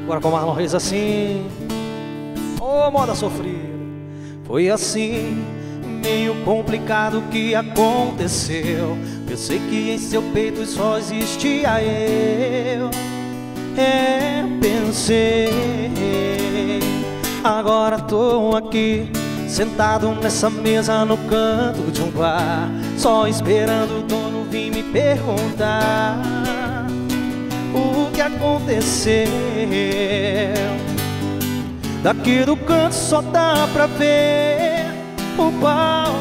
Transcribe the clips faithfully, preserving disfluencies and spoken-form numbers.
Agora com Marlon Reis assim. Ô, oh, moda sofrida. Foi assim, meio complicado o que aconteceu. Pensei que em seu peito só existia eu. É, pensei. Agora tô aqui, sentado nessa mesa no canto de um bar, só esperando o dono vir me perguntar o que aconteceu. Daqui do canto só dá pra ver o palco.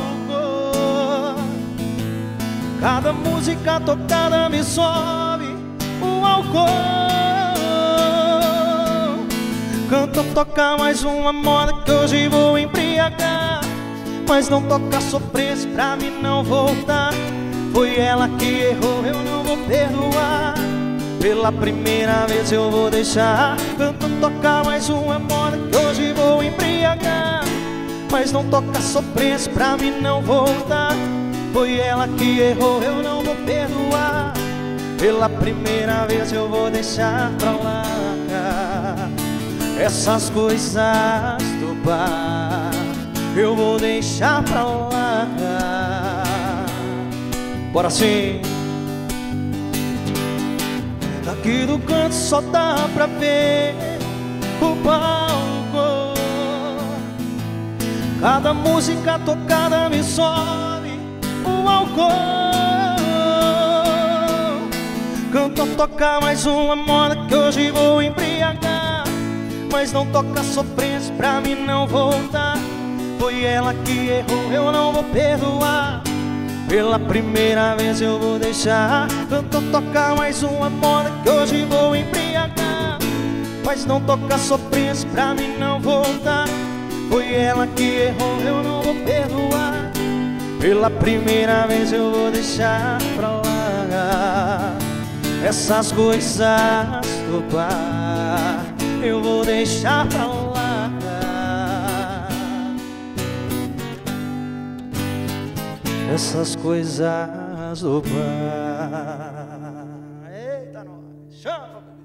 Cada música tocada me sobe o álcool. Canta, toca mais uma moda que hoje vou embriagar, mas não toca sofrência pra mim não voltar. Foi ela que errou, eu não vou perdoar. Pela primeira vez eu vou deixar. Canta, toca mais uma moda que hoje vou embriagar, mas não toca sofrência pra mim não voltar. Foi ela que errou, eu não vou perdoar. Pela primeira vez eu vou deixar pra lá essas coisas do bar, eu vou deixar pra lá. Bora sim. Daqui do canto só dá pra ver o palco. Cada música tocada me sobe o álcool. Canta, toca mais uma moda que hoje vou embriagar, mas não toca sofrência pra mim não voltar. Foi ela que errou, eu não vou perdoar. Pela primeira vez eu vou deixar. Canta, toca mais uma moda que hoje vou embriagar, mas não toca sofrência pra mim não voltar. Foi ela que errou, eu não vou perdoar. Pela primeira vez eu vou deixar pra lá essas coisas do bar, eu vou deixar pra lá essas coisas do bar. Eita, nós! Chama!